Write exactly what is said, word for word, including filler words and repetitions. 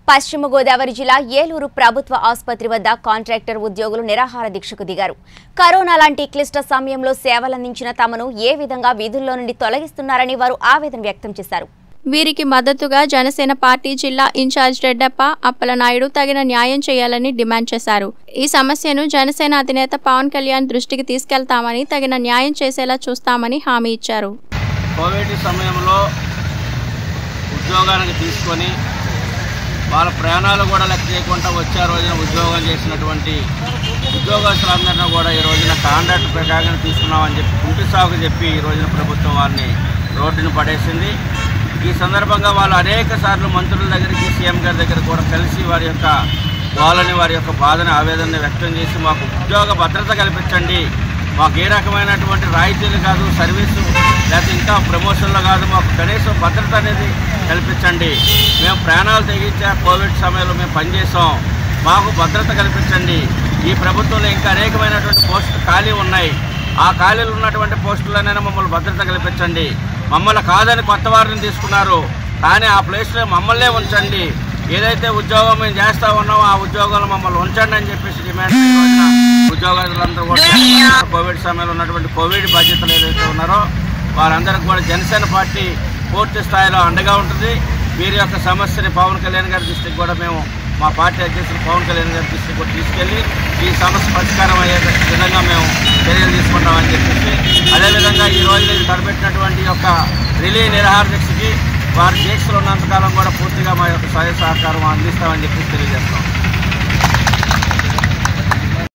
పశ్చిమ గోదావరి జిల్లా ఏలూరు ప్రభుత్వ ఆసుపత్రి వద్ద కాంట్రాక్టర్ ఉద్యోగులు నిరాహార దీక్షకు దిగారు. కరోనా లాంటి క్లిష్ట సమయంలో సేవలందించిన తమను ఏ విధంగా విధుల్లో నుండి తొలగిస్తున్నారని వారు ఆవేదన వ్యక్తం చేశారు. వీరికి మద్దతుగా జనసేన పార్టీ జిల్లా ఇన్ఛార్జ్ రెడ్డప్ప అప్పలనాయుడు తగిన న్యాయం చేయాలని డిమాండ్ చేశారు. ఈ సమస్యను జనసేన అధినేత పవన్ కళ్యాణ్ దృష్టికి తీసుకెళ్తామని తగిన న్యాయం చేసేలా చూస్తామని హామీ ఇచ్చారు. కోవిడ్ సమయంలో ఉద్యోగానికి తీసుకొని వాళ్ళ ప్రాణాలు కూడా లెక్క చేయకుండా వచ్చే రోజున ఉద్యోగం చేసినటువంటి ఉద్యోగస్తులందరినీ కూడా ఈ రోజున కాంట్రాక్ట్ ప్రకారం తీసుకున్నామని చెప్పి కుంటి సాగు చెప్పి ఈ రోజున ప్రభుత్వం వారిని రోడ్డును పడేసింది. ఈ సందర్భంగా వాళ్ళు అనేక సార్లు మంత్రుల దగ్గరికి సీఎం గారి దగ్గర కూడా కలిసి వారి యొక్క వాళ్ళని వారి యొక్క బాధని ఆవేదనని వ్యక్తం చేసి మాకు ఉద్యోగ భద్రత కల్పించండి, మాకు ఏ రకమైనటువంటి రాయితీలు కాదు, సర్వీసు లేకపోతే ఇంకా ప్రమోషన్లు కాదు, మాకు కనీసం భద్రత అనేది కల్పించండి, మేము ప్రాణాలు తెగించే కోవిడ్ సమయంలో మేము పనిచేసాం, మాకు భద్రత కల్పించండి. ఈ ప్రభుత్వంలో ఇంకా అనేకమైనటువంటి పోస్టులు ఖాళీ ఉన్నాయి, ఆ ఖాళీలు ఉన్నటువంటి పోస్టులనైనా మమ్మల్ని భద్రత కల్పించండి. మమ్మల్ని కాదని కొత్త వారిని తీసుకున్నారు, కానీ ఆ ప్లేస్లో మమ్మల్నే ఉంచండి, ఏదైతే ఉద్యోగం మేము చేస్తూ ఉన్నామో ఆ ఉద్యోగాలు మమ్మల్ని ఉంచండి అని చెప్పేసి డిమాండ్ ఉద్యోగస్తులందరూ కూడా కోవిడ్ సమయంలో ఉన్నటువంటి కోవిడ్ బాధ్యతలు ఏదైతే ఉన్నారో వారందరికీ కూడా జనసేన పార్టీ పూర్తి స్థాయిలో అండగా ఉంటుంది. వీరి యొక్క సమస్యని పవన్ కళ్యాణ్ గారి దృష్టికి కూడా మేము మా పార్టీ అధ్యక్షులు పవన్ కళ్యాణ్ గారి దృష్టికి కూడా తీసుకెళ్ళి ఈ సమస్య పరిష్కారం అయ్యే విధంగా మేము చర్యలు తీసుకుంటామని చెప్పేసి, అదేవిధంగా ఈ రోజు తలపెట్టినటువంటి యొక్క రిలే నిరాహార దీక్షకి వారి దీక్షలు ఉన్నంతకాలం కూడా పూర్తిగా మా యొక్క సహాయ సహకారం అందిస్తామని చెప్పి తెలియజేస్తాం.